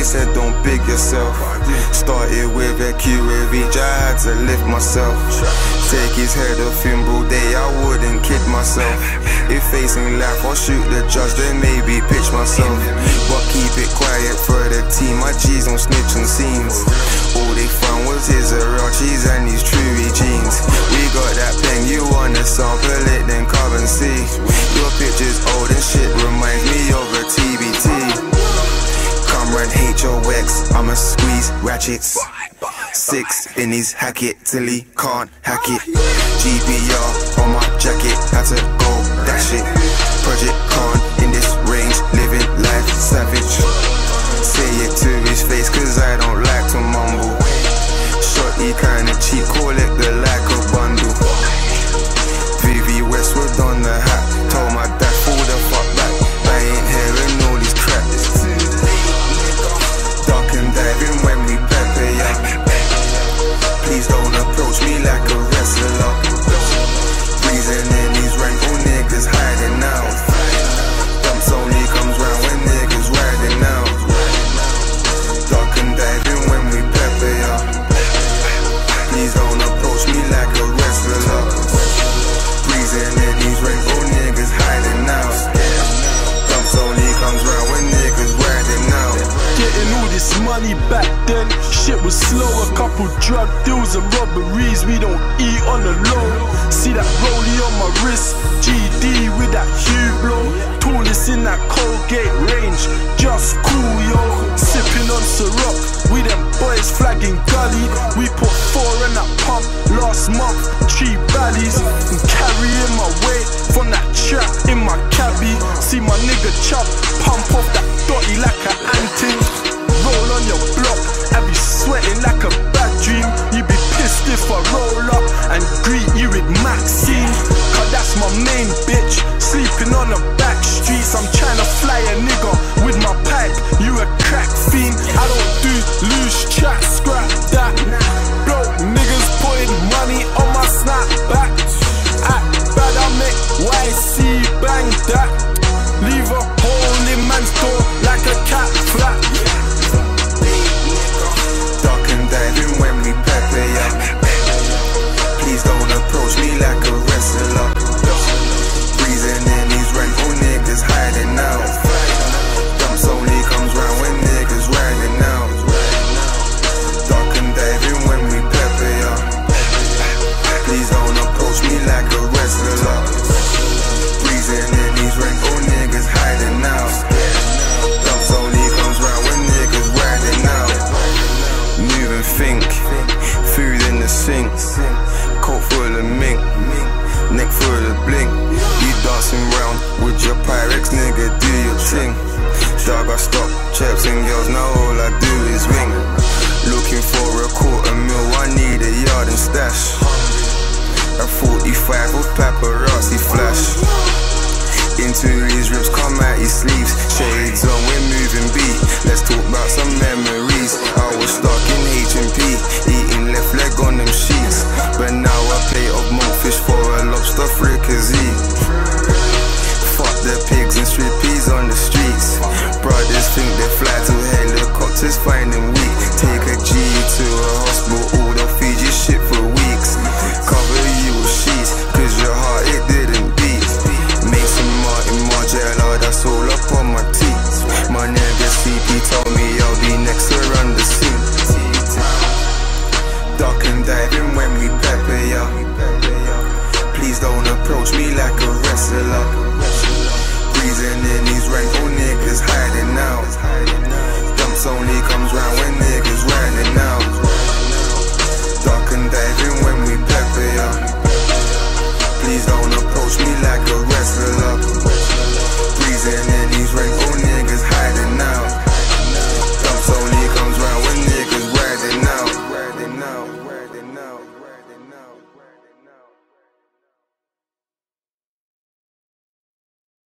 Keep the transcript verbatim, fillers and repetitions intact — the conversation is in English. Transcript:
said don't big yourself. Started with a Q with each, I had to lift myself. Take his head off in broad day, I wouldn't kid myself. If facing life, I'll shoot the judge, then maybe pitch myself. But keep it quiet for the team, my G's don't snitch on scenes. All they found was his Arachis and his Truey jeans. We got that pen, you wanna sample it, then come and see. Your picture's old and shit reminds me of a T B T. Come run H O X, I'ma squeeze ratchets. Six in his hack it till he can't hack it. G B R on my jacket, had to go dash it. Project Khan in this range, living life savage. Say it to his face cause I don't like to mumble. Shorty kinda cheap, call it the like a bundle. Vivi Westwood on the hat, told my dad fall the fuck back. I ain't hearing all these crap. Dark and diving when we pepper ya. Please don't approach me like a wrestler. Breezing in these rainbow niggas hiding out. Dumps only comes round when niggas riding out. Dark and diving when we pepper ya. Please don't approach me like a wrestler. Breezing in these rainbow niggas hiding out. Dumps only comes round when niggas riding out. Getting all this money back then, shit was slow. A couple drug deals and robberies, we don't eat on the low. See that rollie on my wrist, G D with that Hublot. Tallest in that Colgate range, just cool yo. Sipping on Ciroc, we them boys flagging gully. We put four in that pump last month, three valleys. And carrying my weight from that trap in my cabbie. See my nigga chub, pump off that dotty like an anting. Roll on your block, I be sweating like a bad dream. You be pissed if I roll up and greet you with Maxine. Cause that's my main bitch, sleeping on the back streets. I'm trying to fly a nigga with my pipe, you a crack fiend. I don't do loose chat, scrap that. Broke niggas putting money on my snapback. Act bad, I make Y C bang that. Leave a hole in man's door like a cat flap. Dark and diving when we pepper ya. Please don't approach me like a wrestler. Breezing in these rainbow niggas hiding out. Dumps only comes round when niggas riding out. Dark and diving when we pepper ya. Please don't approach me like a wrestler. Breezing in these rainbow niggas hiding out. Dumps only comes round when niggas riding out. Move and think, food in the sink, coat full of mink, neck full of blink. You dancing round with your Pyrex, nigga, do your thing. Dog, I stop, chaps and girls, now all I do is ring. Looking for a quarter mil, I need a yard and stash. A forty-five with paparazzi flash. Into his ribs, come out his sleeves. Shades on, we're moving beat. Let's talk about some memories. I was stuck in H and P, eating left leg on them sheets. But now I plate of monkfish for a lobster fricassee. Fuck the pigs and strippies on the streets. Brothers think they fly to helicopters, find them weak. Take a G to a hospital, or they'll feed you shit for weeks. Cover you with sheets, cause your heart it didn't beat. Mason Martin, Margiela, that's all up on my teeth. My nigga C P told me I'll be next to run the scene. Dark and diving when we pepper ya. Please don't approach me like a wrestler. Breezing in these rainbow niggas hiding out. Dumps only comes round when niggas riding out.